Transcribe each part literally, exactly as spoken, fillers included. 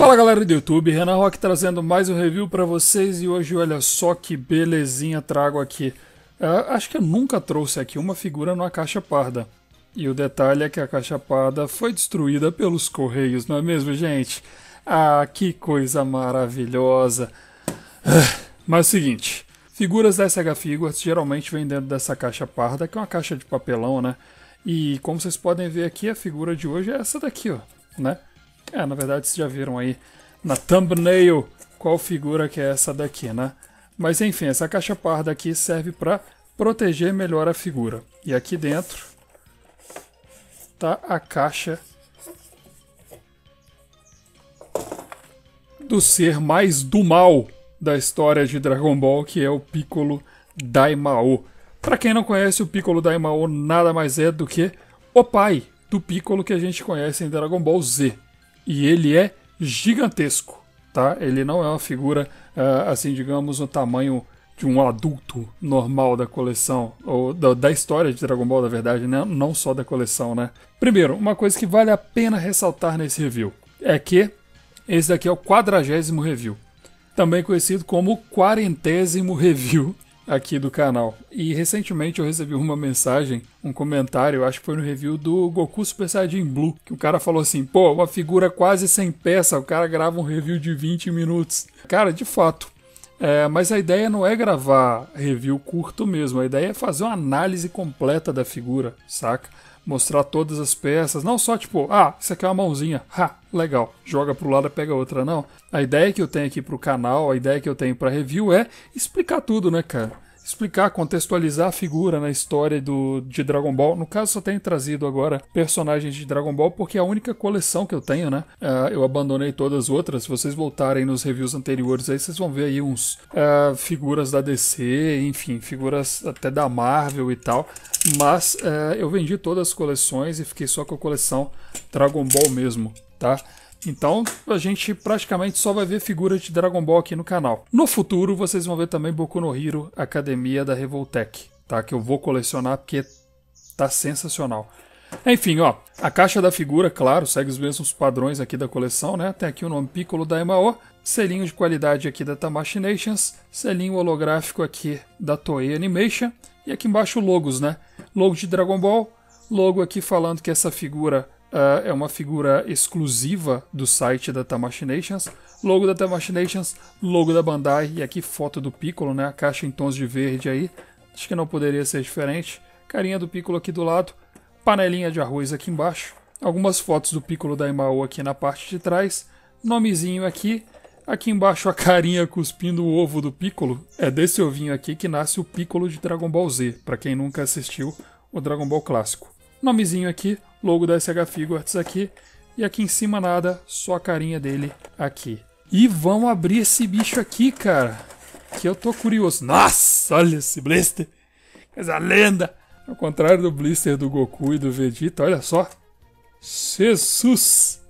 Fala galera do YouTube, Renan Rock trazendo mais um review pra vocês e hoje olha só que belezinha trago aqui. Uh, acho que eu nunca trouxe aqui uma figura numa caixa parda. E o detalhe é que a caixa parda foi destruída pelos correios, não é mesmo, gente? Ah, que coisa maravilhosa. Uh, mas é o seguinte, figuras da S H Figuarts geralmente vêm dentro dessa caixa parda, que é uma caixa de papelão, né? E como vocês podem ver aqui, a figura de hoje é essa daqui, ó, né? É, na verdade vocês já viram aí na thumbnail qual figura que é essa daqui, né? Mas enfim, essa caixa parda aqui serve para proteger melhor a figura. E aqui dentro tá a caixa do ser mais do mal da história de Dragon Ball, que é o Piccolo Daimao. Para quem não conhece, o Piccolo Daimao nada mais é do que o pai do Piccolo que a gente conhece em Dragon Ball Z. E ele é gigantesco, tá? Ele não é uma figura, uh, assim, digamos, no tamanho de um adulto normal da coleção, ou da, da história de Dragon Ball, na verdade, né? Não só da coleção, né? Primeiro, uma coisa que vale a pena ressaltar nesse review é que esse daqui é o quadragésimo review, também conhecido como quarentésimo review aqui do canal. E recentemente eu recebi uma mensagem, um comentário, acho que foi no review do Goku Super Saiyajin Blue, que o cara falou assim, pô, uma figura quase sem peça, o cara grava um review de vinte minutos. Cara, de fato, é, mas a ideia não é gravar review curto mesmo, a ideia é fazer uma análise completa da figura, saca? Mostrar todas as peças, não só tipo, ah, isso aqui é uma mãozinha, ha, legal, joga pro lado e pega outra, não. A ideia que eu tenho aqui pro canal, a ideia que eu tenho pra review é explicar tudo, né, cara? Explicar, contextualizar a figura na história do, de Dragon Ball. No caso, só tenho trazido agora personagens de Dragon Ball, porque é a única coleção que eu tenho, né? Uh, eu abandonei todas as outras. Se vocês voltarem nos reviews anteriores, aí vocês vão ver aí uns uh, figuras da D C, enfim, figuras até da Marvel e tal. Mas uh, eu vendi todas as coleções e fiquei só com a coleção Dragon Ball mesmo, tá? Então a gente praticamente só vai ver figuras de Dragon Ball aqui no canal. No futuro vocês vão ver também Boku no Hero Academia da Revoltech, tá? Que eu vou colecionar porque tá sensacional. Enfim, ó, a caixa da figura, claro, segue os mesmos padrões aqui da coleção, né? Tem aqui o nome Piccolo Daimao, selinho de qualidade aqui da Tamashii Nations, selinho holográfico aqui da Toei Animation e aqui embaixo logos, né? Logo de Dragon Ball, logo aqui falando que essa figura Uh, é uma figura exclusiva do site da Tamashii Nations, logo da Tamashii Nations, logo da Bandai e aqui foto do Piccolo, né? A caixa em tons de verde aí, acho que não poderia ser diferente. Carinha do Piccolo aqui do lado, panelinha de arroz aqui embaixo, algumas fotos do Piccolo Daimao aqui na parte de trás, nomezinho aqui, aqui embaixo a carinha cuspindo o ovo do Piccolo. É desse ovinho aqui que nasce o Piccolo de Dragon Ball Z, para quem nunca assistiu o Dragon Ball clássico. Nomezinho aqui, logo da S H Figuarts aqui, e aqui em cima nada, só a carinha dele aqui. E vamos abrir esse bicho aqui, cara, que eu tô curioso. Nossa, olha esse blister, coisa lenda. Ao contrário do blister do Goku e do Vegeta, olha só. Jesus!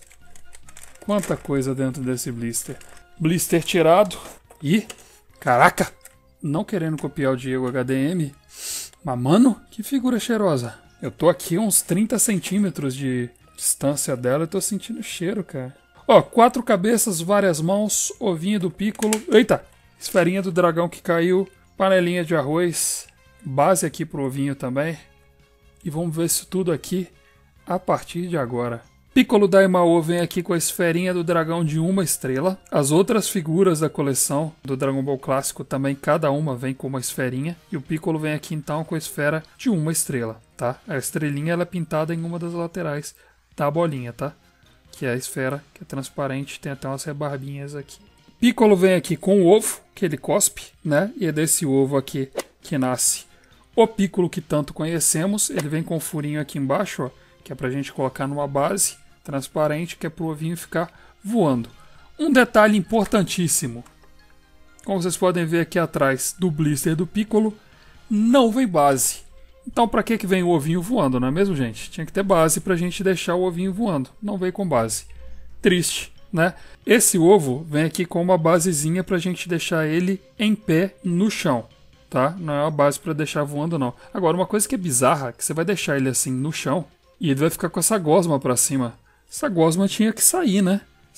Quanta coisa dentro desse blister. Blister tirado e, caraca, não querendo copiar o Diego H D M, mas mano, que figura cheirosa. Eu tô aqui a uns trinta centímetros de distância dela e tô sentindo o cheiro, cara. Ó, quatro cabeças, várias mãos, ovinho do Piccolo. Eita! Esferinha do dragão que caiu, panelinha de arroz, base aqui pro ovinho também. E vamos ver isso tudo aqui a partir de agora. Piccolo Daimao vem aqui com a esferinha do dragão de uma estrela. As outras figuras da coleção do Dragon Ball clássico também, cada uma vem com uma esferinha. E o Piccolo vem aqui então com a esfera de uma estrela, tá? A estrelinha ela é pintada em uma das laterais da bolinha, tá? Que é a esfera, que é transparente, tem até umas rebarbinhas aqui. Piccolo vem aqui com o ovo, que ele cospe, né? E é desse ovo aqui que nasce o Piccolo que tanto conhecemos. Ele vem com um furinho aqui embaixo, ó, que é pra gente colocar numa base transparente, que é pro ovinho ficar voando. Um detalhe importantíssimo. Como vocês podem ver aqui atrás do blister do Piccolo, não vem base. Então pra que que vem o ovinho voando, não é mesmo, gente? Tinha que ter base pra gente deixar o ovinho voando. Não veio com base. Triste, né? Esse ovo vem aqui com uma basezinha pra gente deixar ele em pé no chão, tá? Não é uma base pra deixar voando, não. Agora, uma coisa que é bizarra, que você vai deixar ele assim no chão e ele vai ficar com essa gosma pra cima. Essa gosma tinha que sair, né?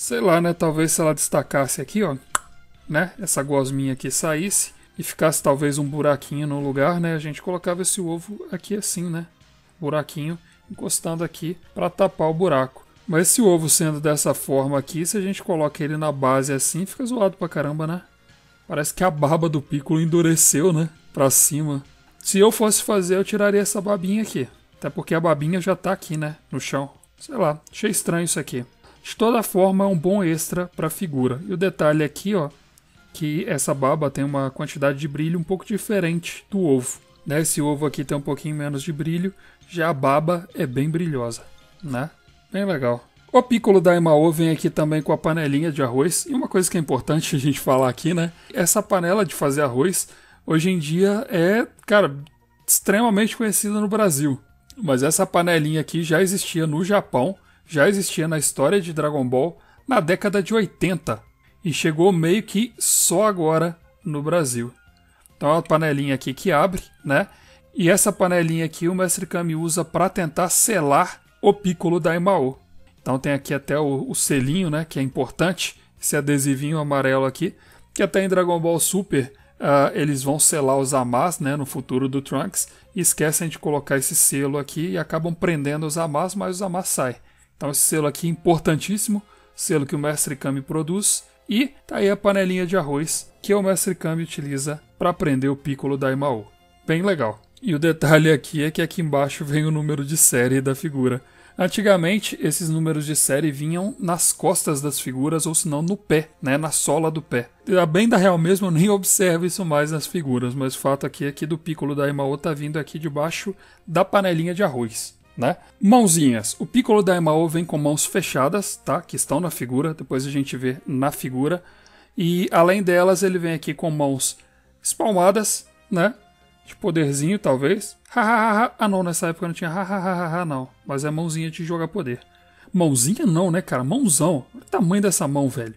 Sei lá, né? Talvez se ela destacasse aqui, ó, né? Essa gosminha aqui saísse e ficasse talvez um buraquinho no lugar, né? A gente colocava esse ovo aqui assim, né? Buraquinho encostando aqui para tapar o buraco. Mas esse ovo sendo dessa forma aqui, se a gente coloca ele na base assim, fica zoado pra caramba, né? Parece que a barba do Piccolo endureceu, né? Pra cima. Se eu fosse fazer, eu tiraria essa babinha aqui. Até porque a babinha já tá aqui, né? No chão. Sei lá, achei estranho isso aqui. De toda forma, é um bom extra pra figura. E o detalhe aqui, ó, que essa baba tem uma quantidade de brilho um pouco diferente do ovo. Né? Esse ovo aqui tem um pouquinho menos de brilho, já a baba é bem brilhosa, né? Bem legal. O Piccolo Daimao vem aqui também com a panelinha de arroz. E uma coisa que é importante a gente falar aqui, né? Essa panela de fazer arroz, hoje em dia é, cara, extremamente conhecida no Brasil. Mas essa panelinha aqui já existia no Japão, já existia na história de Dragon Ball na década de oitenta. E chegou meio que só agora no Brasil. Então é uma panelinha aqui que abre, né? E essa panelinha aqui o Mestre Kami usa para tentar selar o Piccolo Daimao. Então tem aqui até o, o selinho, né? Que é importante, esse adesivinho amarelo aqui. Que até em Dragon Ball Super uh, eles vão selar os Zamas, né? No futuro do Trunks. E esquecem de colocar esse selo aqui e acabam prendendo os Zamas, mas os Zamas saem. Então esse selo aqui é importantíssimo. Selo que o Mestre Kami produz. E tá aí a panelinha de arroz que o Mestre Kami utiliza para prender o Piccolo Daimao. Bem legal. E o detalhe aqui é que aqui embaixo vem o número de série da figura. Antigamente, esses números de série vinham nas costas das figuras ou se não no pé, né, na sola do pé. Bem da real mesmo, eu nem observo isso mais nas figuras, mas o fato aqui é que do Piccolo Daimao tá vindo aqui debaixo da panelinha de arroz. Né? Mãozinhas. O Piccolo Daimao vem com mãos fechadas, tá? Que estão na figura, depois a gente vê na figura. E além delas, ele vem aqui com mãos espalmadas, né? De poderzinho, talvez. Ah não, nessa época não tinha ha não. Mas é mãozinha de jogar poder. Mãozinha não, né, cara? Mãozão. Olha o tamanho dessa mão, velho.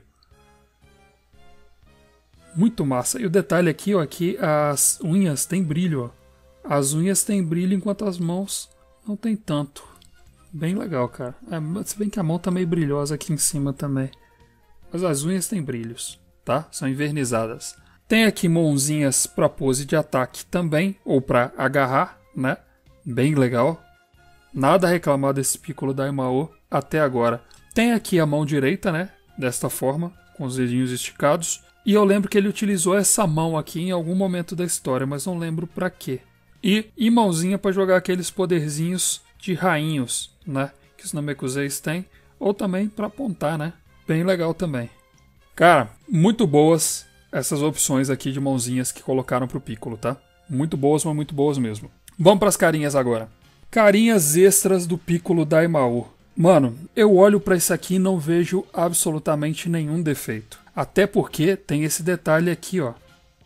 Muito massa. E o detalhe aqui, ó, aqui as unhas têm brilho, ó. As unhas têm brilho enquanto as mãos não tem tanto. Bem legal, cara. É, se bem que a mão tá meio brilhosa aqui em cima também. Mas as unhas têm brilhos, tá? São envernizadas. Tem aqui mãozinhas para pose de ataque também, ou para agarrar, né? Bem legal. Nada a reclamar desse Piccolo Daimao até agora. Tem aqui a mão direita, né? Desta forma, com os dedinhos esticados. E eu lembro que ele utilizou essa mão aqui em algum momento da história, mas não lembro para quê. E, e mãozinha para jogar aqueles poderzinhos de rainhos, né? Que os Namekuseis têm. Ou também para apontar, né? Bem legal também. Cara, muito boas essas opções aqui de mãozinhas que colocaram pro Piccolo, tá? Muito boas, mas muito boas mesmo. Vamos pras carinhas agora. Carinhas extras do Piccolo Daimao. Mano, eu olho pra isso aqui e não vejo absolutamente nenhum defeito. Até porque tem esse detalhe aqui, ó.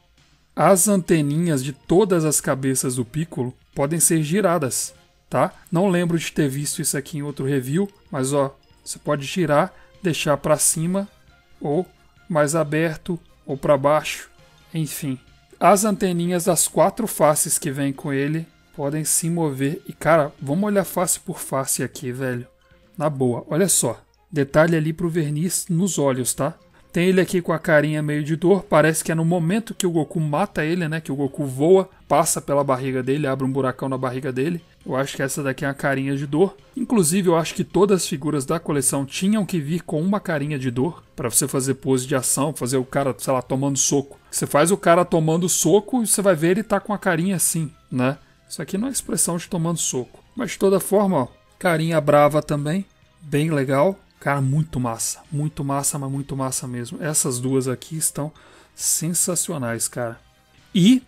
As anteninhas de todas as cabeças do Piccolo podem ser giradas, tá? Não lembro de ter visto isso aqui em outro review, mas ó, você pode girar, deixar pra cima ou mais aberto ou para baixo, enfim. As anteninhas das quatro faces que vem com ele podem se mover. E cara, vamos olhar face por face aqui, velho. Na boa, olha só. Detalhe ali pro verniz nos olhos, tá? Tem ele aqui com a carinha meio de dor. Parece que é no momento que o Goku mata ele, né? Que o Goku voa, passa pela barriga dele, abre um buracão na barriga dele. Eu acho que essa daqui é uma carinha de dor. Inclusive, eu acho que todas as figuras da coleção tinham que vir com uma carinha de dor. Pra você fazer pose de ação, fazer o cara, sei lá, tomando soco. Você faz o cara tomando soco e você vai ver ele tá com a carinha assim, né? Isso aqui não é expressão de tomando soco. Mas de toda forma, ó, carinha brava também. Bem legal. Cara, muito massa. Muito massa, mas muito massa mesmo. Essas duas aqui estão sensacionais, cara. E...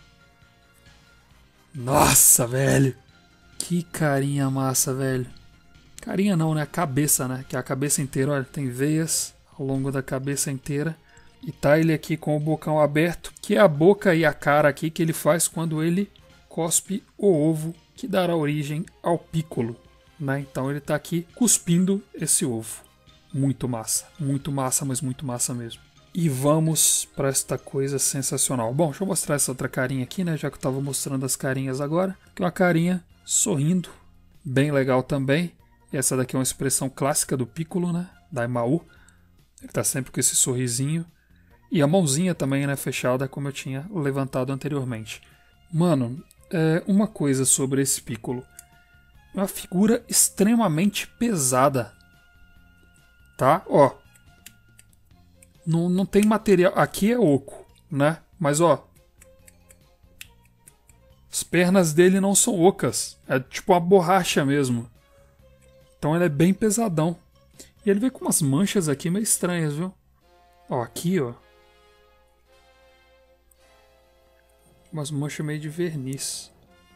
nossa, velho. Que carinha massa, velho. Carinha não, né? A cabeça, né? Que é a cabeça inteira, olha, tem veias ao longo da cabeça inteira. E tá ele aqui com o bocão aberto, que é a boca e a cara aqui que ele faz quando ele cospe o ovo que dará origem ao Piccolo, né? Então ele tá aqui cuspindo esse ovo. Muito massa, muito massa, mas muito massa mesmo. E vamos para esta coisa sensacional. Bom, deixa eu mostrar essa outra carinha aqui, né? Já que eu tava mostrando as carinhas agora. Que é uma carinha sorrindo, bem legal também. E essa daqui é uma expressão clássica do Piccolo, né? Daimao. Ele tá sempre com esse sorrisinho. E a mãozinha também, né, fechada, como eu tinha levantado anteriormente. Mano, é uma coisa sobre esse Piccolo. É uma figura extremamente pesada. Tá? Ó. Não, não tem material. Aqui é oco, né? Mas, ó. As pernas dele não são ocas. É tipo uma borracha mesmo. Então ele é bem pesadão. E ele vem com umas manchas aqui meio estranhas, viu? Ó, aqui, ó. Umas manchas meio de verniz.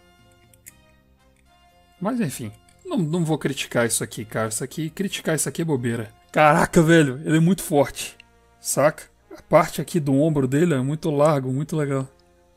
Mas enfim, não, não vou criticar isso aqui, cara. Isso aqui, criticar isso aqui é bobeira. Caraca, velho, ele é muito forte. Saca? A parte aqui do ombro dele é muito largo, muito legal.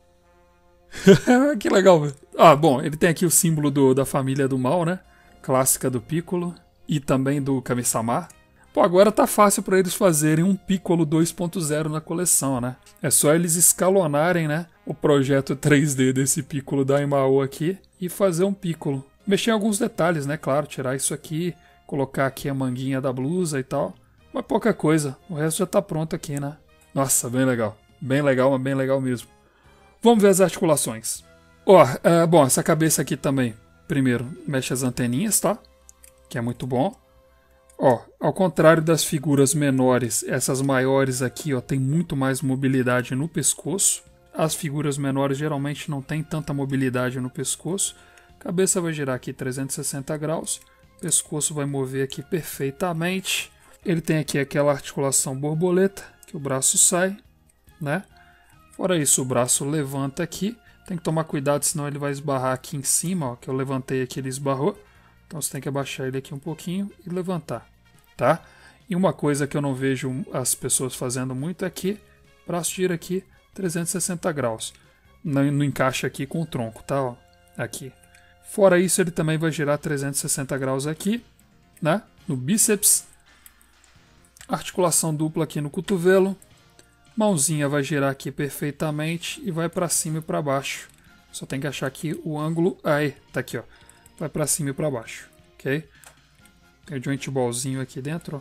Que legal, velho. Ah, bom, ele tem aqui o símbolo do, da família do mal, né? Clássica do Piccolo. E também do Kami-sama. Pô, agora tá fácil pra eles fazerem um Piccolo dois ponto zero na coleção, né? É só eles escalonarem, né, o projeto três D desse Piccolo Daimao aqui e fazer um Piccolo. Mexer em alguns detalhes, né, claro, tirar isso aqui, colocar aqui a manguinha da blusa e tal. Mas pouca coisa, o resto já tá pronto aqui, né? Nossa, bem legal. Bem legal, mas bem legal mesmo. Vamos ver as articulações. Ó, é, bom, essa cabeça aqui também. Primeiro, mexe as anteninhas, tá? Que é muito bom. Ó, ao contrário das figuras menores, essas maiores aqui, ó, tem muito mais mobilidade no pescoço. As figuras menores geralmente não tem tanta mobilidade no pescoço. Cabeça vai girar aqui trezentos e sessenta graus. Pescoço vai mover aqui perfeitamente. Ele tem aqui aquela articulação borboleta, que o braço sai, né? Fora isso, o braço levanta aqui. Tem que tomar cuidado, senão ele vai esbarrar aqui em cima, ó, que eu levantei aqui, ele esbarrou. Então você tem que abaixar ele aqui um pouquinho e levantar, tá? E uma coisa que eu não vejo as pessoas fazendo muito é que o braço gira aqui trezentos e sessenta graus. Não, não encaixa aqui com o tronco, tá? Ó, aqui. Fora isso, ele também vai girar trezentos e sessenta graus aqui, né? No bíceps. Articulação dupla aqui no cotovelo. Mãozinha vai girar aqui perfeitamente e vai para cima e para baixo. Só tem que achar aqui o ângulo. Aí, tá aqui, ó. Vai para cima e para baixo, ok? Tem o joint ballzinho aqui dentro, ó.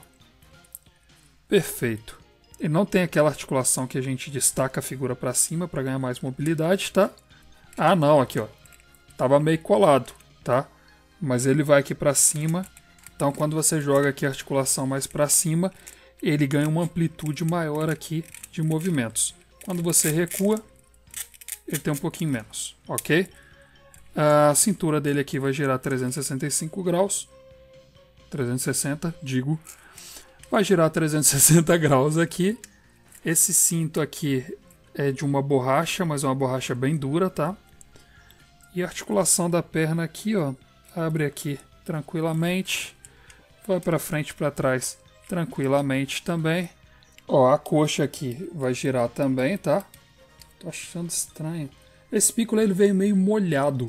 Perfeito. Ele não tem aquela articulação que a gente destaca a figura para cima para ganhar mais mobilidade, tá? Ah, não, aqui, ó. Tava meio colado, tá? Mas ele vai aqui para cima. Então, quando você joga aqui a articulação mais para cima, ele ganha uma amplitude maior aqui de movimentos. Quando você recua, ele tem um pouquinho menos, ok? A cintura dele aqui vai girar trezentos e sessenta e cinco graus. trezentos e sessenta, digo. Vai girar trezentos e sessenta graus aqui. Esse cinto aqui é de uma borracha, mas é uma borracha bem dura, tá? E a articulação da perna aqui, ó, abre aqui tranquilamente. Vai para frente e para trás tranquilamente também. Ó, a coxa aqui vai girar também, tá? Tô achando estranho. Esse Piccolo ele veio meio molhado.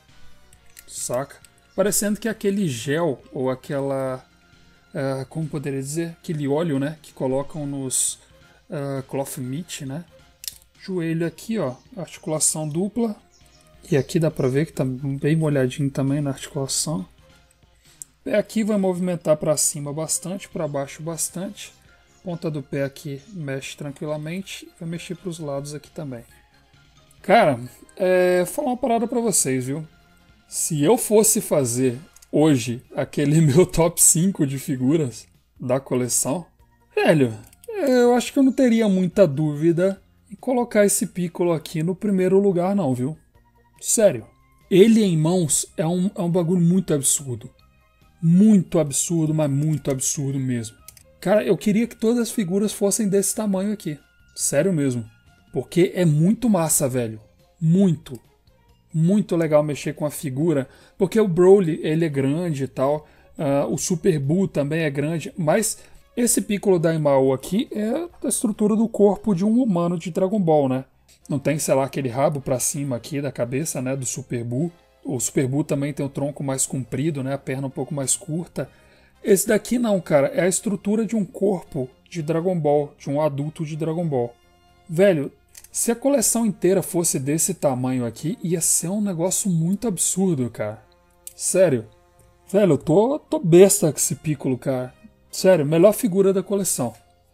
Saca? Parecendo que aquele gel ou aquela, uh, como poderia dizer, aquele óleo, né, que colocam nos uh, cloth meat, né? Joelho aqui, ó, articulação dupla. E aqui dá pra ver que tá bem molhadinho também na articulação. Pé aqui vai movimentar para cima bastante, para baixo bastante. Ponta do pé aqui mexe tranquilamente. Vai mexer para os lados aqui também. Cara, é, vou falar uma parada para vocês, viu? Se eu fosse fazer hoje aquele meu top cinco de figuras da coleção, velho, eu acho que eu não teria muita dúvida em colocar esse Piccolo aqui no primeiro lugar não, viu? Sério. Ele em mãos é um, é um bagulho muito absurdo. Muito absurdo, mas muito absurdo mesmo. Cara, eu queria que todas as figuras fossem desse tamanho aqui. Sério mesmo. Porque é muito massa, velho. Muito. Muito legal mexer com a figura. Porque o Broly, ele é grande e tal. Uh, o Super Buu também é grande. Mas esse Piccolo Daimao aqui é a estrutura do corpo de um humano de Dragon Ball, né? Não tem, sei lá, aquele rabo pra cima aqui da cabeça, né? Do Super Buu. O Super Buu também tem o tronco mais comprido, né? A perna um pouco mais curta. Esse daqui não, cara. É a estrutura de um corpo de Dragon Ball. De um adulto de Dragon Ball. Velho, se a coleção inteira fosse desse tamanho aqui, ia ser um negócio muito absurdo, cara. Sério. Velho, eu tô, tô besta com esse Piccolo, cara. Sério, melhor figura da coleção.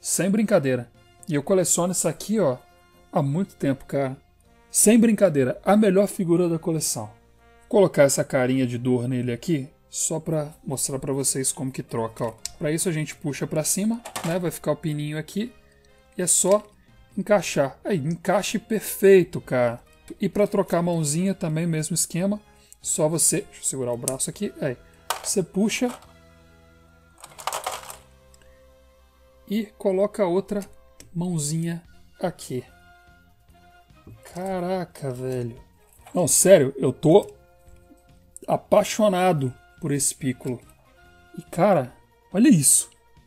Sem brincadeira. E eu coleciono isso aqui, ó, há muito tempo, cara. Sem brincadeira, a melhor figura da coleção. Vou colocar essa carinha de dor nele aqui, só pra mostrar pra vocês como que troca, ó. Pra isso a gente puxa pra cima, né? Vai ficar o pininho aqui. E é só encaixar. Aí, encaixe perfeito, cara. E pra trocar a mãozinha também, mesmo esquema. Só você... Deixa eu segurar o braço aqui. Aí, você puxa. E coloca a outra mãozinha aqui. Caraca, velho. Não, sério, eu tô apaixonado por esse Piccolo. E, cara, olha isso.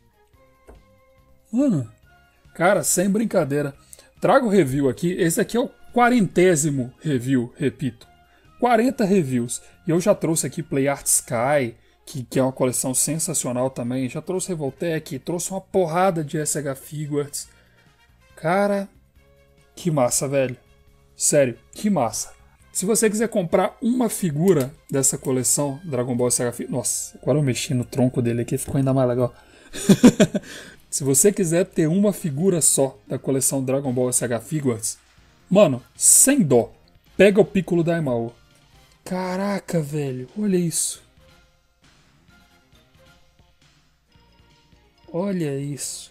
Mano, cara, sem brincadeira. Trago review aqui. Esse aqui é o quarentésimo review, repito. quarenta reviews. E eu já trouxe aqui Play Art Sky, que, que é uma coleção sensacional também. Já trouxe Revoltech, trouxe uma porrada de S H Figuarts. Cara, que massa, velho. Sério, que massa. Se você quiser comprar uma figura dessa coleção Dragon Ball S H Figuarts... Nossa, agora eu mexi no tronco dele aqui, ficou ainda mais legal. Se você quiser ter uma figura só da coleção Dragon Ball S H Figuarts, mano, sem dó, pega o Piccolo Daimao. Caraca, velho, olha isso. Olha isso.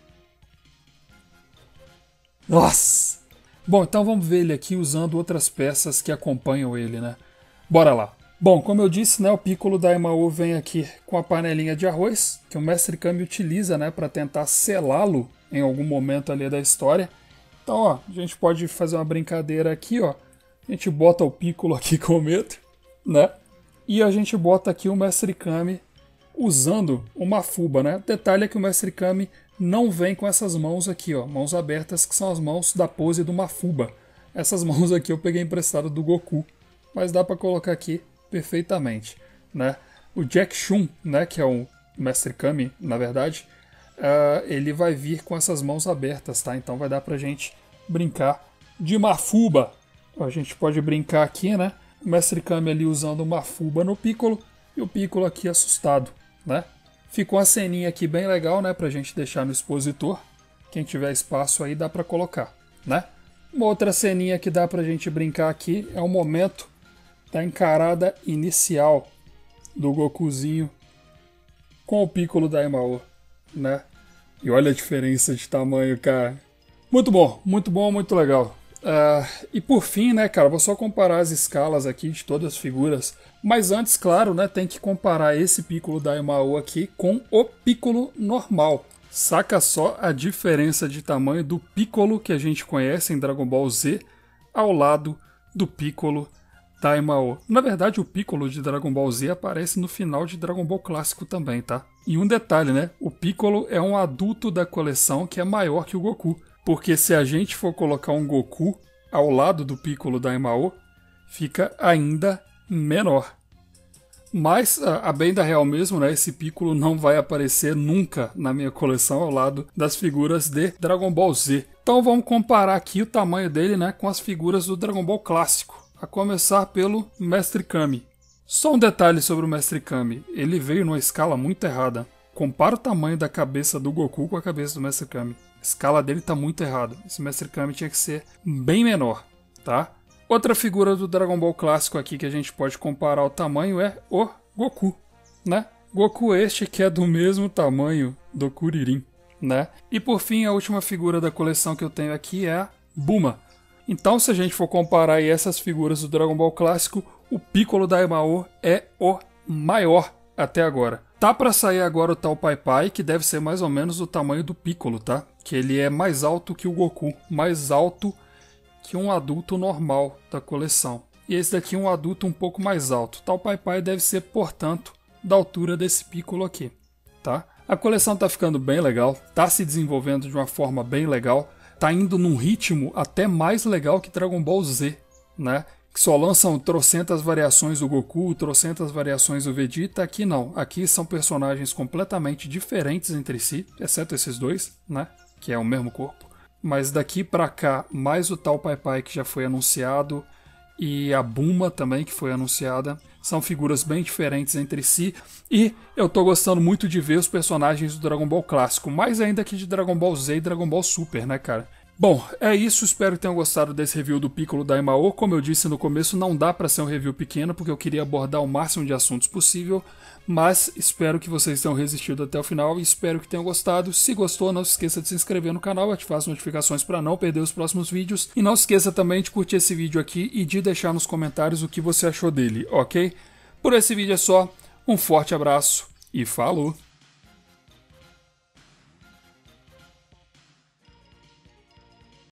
Nossa! Bom, então vamos ver ele aqui usando outras peças que acompanham ele, né? Bora lá. Bom, como eu disse, né, o Piccolo Daimao vem aqui com a panelinha de arroz, que o Mestre Kami utiliza, né, para tentar selá-lo em algum momento ali da história. Então, ó, a gente pode fazer uma brincadeira aqui, ó. A gente bota o Piccolo aqui com medo, né? E a gente bota aqui o Mestre Kami usando uma fuba, né? Detalhe é que o Mestre Kami não vem com essas mãos aqui, ó, mãos abertas, que são as mãos da pose do Mafuba. Essas mãos aqui eu peguei emprestado do Goku, mas dá para colocar aqui perfeitamente, né? O Jack Chun, né, que é o Mestre Kami, na verdade, uh, ele vai vir com essas mãos abertas, tá? Então vai dar pra gente brincar de Mafuba. A gente pode brincar aqui, né? O Mestre Kami ali usando o Mafuba no Piccolo e o Piccolo aqui assustado, né? Ficou uma ceninha aqui bem legal, né, pra gente deixar no expositor. Quem tiver espaço aí dá pra colocar, né? Uma outra ceninha que dá pra gente brincar aqui é o momento da encarada inicial do Gokuzinho com o Piccolo Daimao, né? E olha a diferença de tamanho, cara. Muito bom, muito bom, muito legal. Uh, e por fim, né, cara, vou só comparar as escalas aqui de todas as figuras. Mas antes, claro, né, tem que comparar esse Piccolo Daimao aqui com o Piccolo normal. Saca só a diferença de tamanho do Piccolo que a gente conhece em Dragon Ball Z ao lado do Piccolo Daimao. Na verdade, o Piccolo de Dragon Ball Z aparece no final de Dragon Ball Clássico também, tá? E um detalhe, né? O Piccolo é um adulto da coleção que é maior que o Goku. Porque se a gente for colocar um Goku ao lado do Piccolo Daimao, fica ainda menor. Mas, a bem da real mesmo, né, esse Piccolo não vai aparecer nunca na minha coleção ao lado das figuras de Dragon Ball Z. Então vamos comparar aqui o tamanho dele, né, com as figuras do Dragon Ball Clássico. A começar pelo Mestre Kami. Só um detalhe sobre o Mestre Kami. Ele veio numa escala muito errada. Compara o tamanho da cabeça do Goku com a cabeça do Mestre Kami. A escala dele tá muito errada. Esse Mestre Kami tinha que ser bem menor, tá? Outra figura do Dragon Ball clássico aqui que a gente pode comparar o tamanho é o Goku, né? Goku este que é do mesmo tamanho do Kuririn, né? E por fim, a última figura da coleção que eu tenho aqui é a Bulma. Então, se a gente for comparar aí essas figuras do Dragon Ball clássico, o Piccolo Daimao é o maior até agora. Tá pra sair agora o tal Pai Pai, que deve ser mais ou menos o tamanho do Piccolo, tá? Que ele é mais alto que o Goku, mais alto que um adulto normal da coleção. E esse daqui é um adulto um pouco mais alto. O tal Pai Pai deve ser, portanto, da altura desse Piccolo aqui, tá? A coleção tá ficando bem legal, tá se desenvolvendo de uma forma bem legal, tá indo num ritmo até mais legal que Dragon Ball Z, né? Que só lançam trocentas variações do Goku, trocentas variações do Vegeta. Aqui não, aqui são personagens completamente diferentes entre si, exceto esses dois, né? Que é o mesmo corpo. Mas daqui pra cá, mais o tal Pai Pai que já foi anunciado, e a Bulma também, que foi anunciada. São figuras bem diferentes entre si. E eu tô gostando muito de ver os personagens do Dragon Ball clássico. Mais ainda que de Dragon Ball Z e Dragon Ball Super, né, cara? Bom, é isso. Espero que tenham gostado desse review do Piccolo Daimao. Como eu disse no começo, não dá pra ser um review pequeno, porque eu queria abordar o máximo de assuntos possível. Mas espero que vocês tenham resistido até o final e espero que tenham gostado. Se gostou, não se esqueça de se inscrever no canal, ativar as notificações para não perder os próximos vídeos. E não se esqueça também de curtir esse vídeo aqui e de deixar nos comentários o que você achou dele, ok? Por esse vídeo é só, um forte abraço e falou!